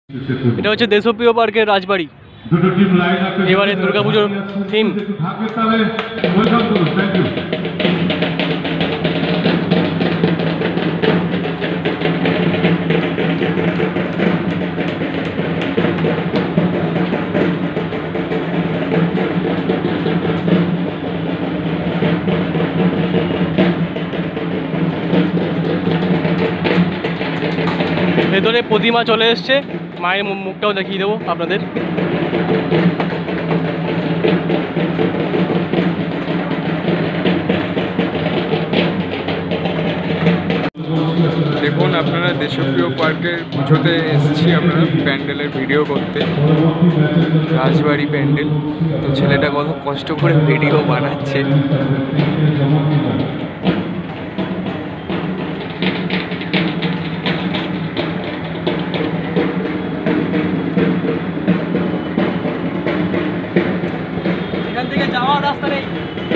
এটা হচ্ছে দেশপ্রিয় পার্কের রাজবাড়ি। এবারে দুর্গাপুজোর থিম। ভেতরে প্রতিমা চলে এসছে, মায়ের মুখটাও দেখিয়ে দেবো আপনাদের। দেখুন আপনারা দেশপ্রিয় পার্কের পুজোতে এসেছি আমরা প্যান্ডেলের ভিডিও করতে, রাজবাড়ি প্যান্ডেল। তো ছেলেটা কত কষ্ট করে ভিডিও বানাচ্ছে। এখান থেকে যাওয়ার রাস্তা নেই,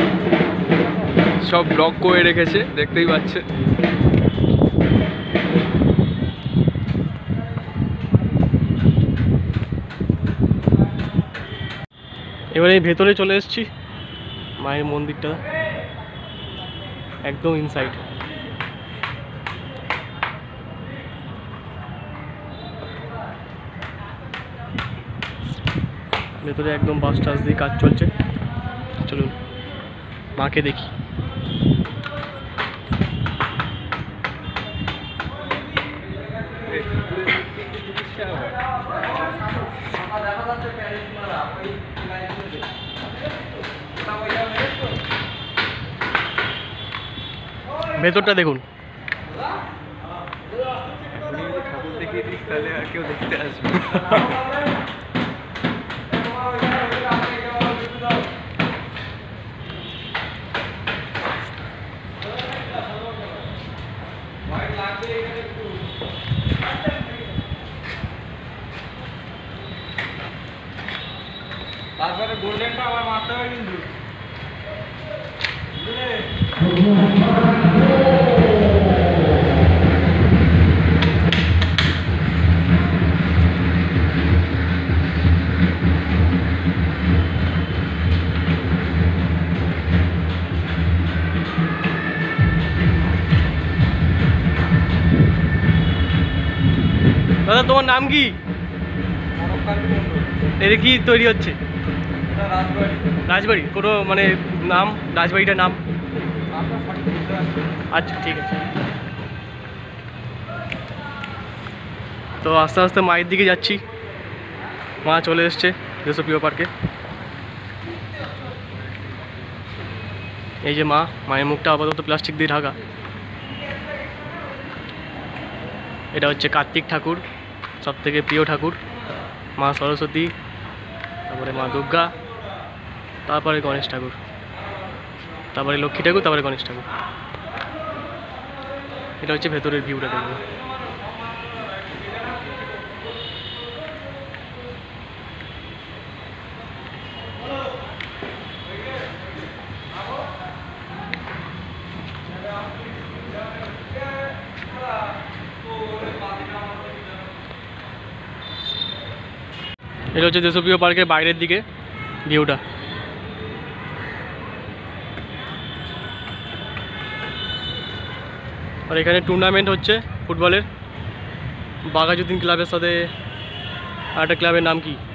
সব ব্লক করে রেখেছে, দেখতেই পাচ্ছে। এবারে ভেতরে চলে এসেছি, মায়ের মন্দিরটা একদম ইনসাইড। ভেতরে একদম বাস টাস দিয়ে কাজ চলছে। চলুন মাকে দেখি। ভেতরটা দেখুন। ঠাকুর দেখিয়ে দিস, তাহলে আর কেউ দেখতে আসবে। তারপরে গোল্ডেনটা আবার মারতে হবে কিন্তু। দাদা তোমার নাম কি? এটা কি তৈরি হচ্ছে? রাজবাড়ি কোনো মানে নাম, রাজবাড়িটার নাম? আচ্ছা ঠিক আছে। তো আস্তে আস্তে মায়ের দিকে যাচ্ছি। মা চলে এসছে দেশপ্রিয় পার্কে। এই যে মা, মায়ের মুখটা আপাতত প্লাস্টিক দিয়ে ঢাকা। এটা হচ্ছে কার্তিক ঠাকুর, সব থেকে প্রিয় ঠাকুর। মা সরস্বতী, তারপরে মা দুর্গা, তারপরে গণেশ ঠাকুর, তারপরে লক্ষ্মী ঠাকুর, তারপরে গণেশ ঠাকুর। এটা হচ্ছে ভেতরের ভিউটা দেখবো। এটা হচ্ছে দেশপ্রিয় পার্কের বাইরের দিকে ভিউটা। আর এখানে টুর্নামেন্ট হচ্ছে ফুটবলের, বাঘাযতীন ক্লাবের সাথে আরেকটা ক্লাবের নাম কি